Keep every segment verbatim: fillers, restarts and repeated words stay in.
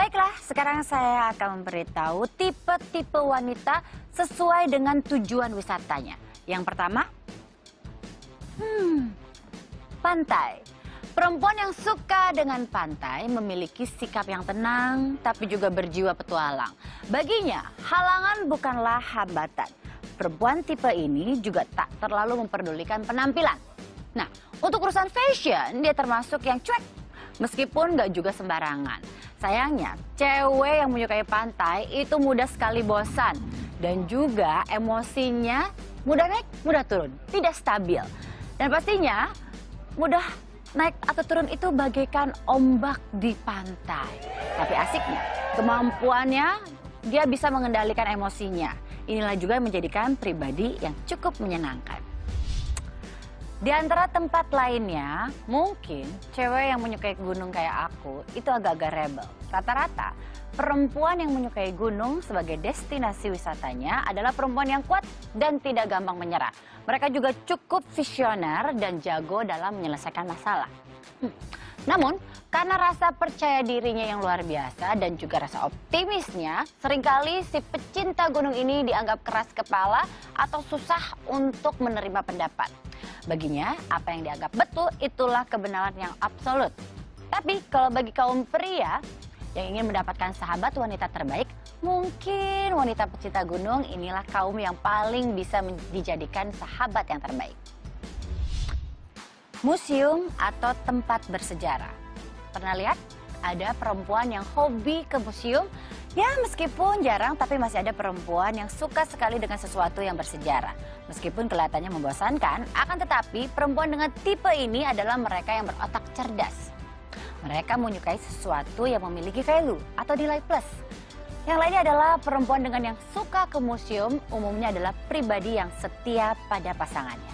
Baiklah, sekarang saya akan memberitahu tipe-tipe wanita sesuai dengan tujuan wisatanya. Yang pertama, hmm, pantai. Perempuan yang suka dengan pantai memiliki sikap yang tenang, tapi juga berjiwa petualang. Baginya, halangan bukanlah hambatan. Perempuan tipe ini juga tak terlalu memperdulikan penampilan. Nah, untuk urusan fashion, dia termasuk yang cuek, meskipun nggak juga sembarangan. Sayangnya, cewek yang menyukai pantai itu mudah sekali bosan. Dan juga emosinya mudah naik, mudah turun, tidak stabil. Dan pastinya, mudah naik atau turun itu bagaikan ombak di pantai. Tapi asiknya, kemampuannya dia bisa mengendalikan emosinya. Inilah juga yang menjadikan pribadi yang cukup menyenangkan. Di antara tempat lainnya, mungkin cewek yang menyukai gunung kayak aku itu agak-agak rebel. Rata-rata, perempuan yang menyukai gunung sebagai destinasi wisatanya adalah perempuan yang kuat dan tidak gampang menyerah. Mereka juga cukup visioner dan jago dalam menyelesaikan masalah. Hmm. Namun, karena rasa percaya dirinya yang luar biasa dan juga rasa optimisnya, seringkali si pecinta gunung ini dianggap keras kepala atau susah untuk menerima pendapat. Baginya, apa yang dianggap betul itulah kebenaran yang absolut. Tapi kalau bagi kaum pria yang ingin mendapatkan sahabat wanita terbaik, mungkin wanita pecinta gunung inilah kaum yang paling bisa dijadikan sahabat yang terbaik. Museum atau tempat bersejarah. Pernah lihat? Ada perempuan yang hobi ke museum. Ya meskipun jarang, tapi masih ada perempuan yang suka sekali dengan sesuatu yang bersejarah. Meskipun kelihatannya membosankan, akan tetapi perempuan dengan tipe ini adalah mereka yang berotak cerdas. Mereka menyukai sesuatu yang memiliki value atau nilai plus. Yang lainnya adalah perempuan dengan yang suka ke museum, umumnya adalah pribadi yang setia pada pasangannya.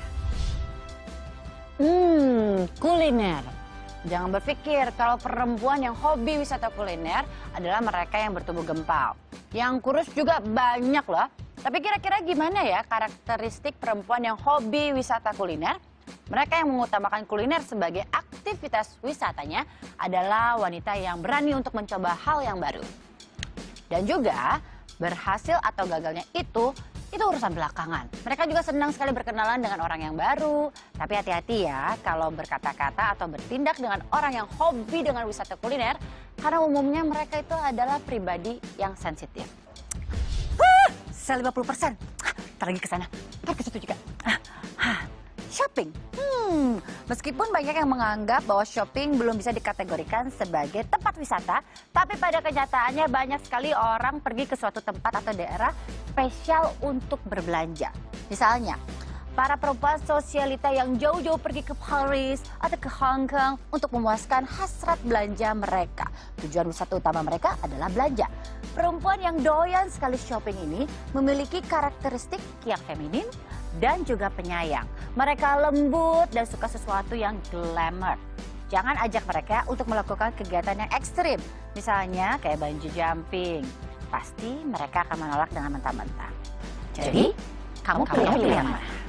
Hmm, kuliner. Jangan berpikir kalau perempuan yang hobi wisata kuliner adalah mereka yang bertubuh gempal. Yang kurus juga banyak loh. Tapi kira-kira gimana ya karakteristik perempuan yang hobi wisata kuliner? Mereka yang mengutamakan kuliner sebagai aktivitas wisatanya adalah wanita yang berani untuk mencoba hal yang baru. Dan juga berhasil atau gagalnya itu, itu urusan belakangan. Mereka juga senang sekali berkenalan dengan orang yang baru. Tapi hati-hati ya kalau berkata-kata atau bertindak dengan orang yang hobi dengan wisata kuliner. Karena umumnya mereka itu adalah pribadi yang sensitif. Huh, saya lima puluh persen. Ntar lagi ke sana, ntar ke situ juga. Shopping. Hmm, meskipun banyak yang menganggap bahwa shopping belum bisa dikategorikan sebagai tempat wisata, tapi pada kenyataannya banyak sekali orang pergi ke suatu tempat atau daerah spesial untuk berbelanja. Misalnya, para perempuan sosialita yang jauh-jauh pergi ke Paris atau ke Hong Kong untuk memuaskan hasrat belanja mereka. Tujuan wisata utama mereka adalah belanja. Perempuan yang doyan sekali shopping ini memiliki karakteristik yang feminin dan juga penyayang. Mereka lembut dan suka sesuatu yang glamour. Jangan ajak mereka untuk melakukan kegiatan yang ekstrim. Misalnya kayak bungee jumping. Pasti mereka akan menolak dengan mentah-mentah. Jadi, kamu pilih yang mana?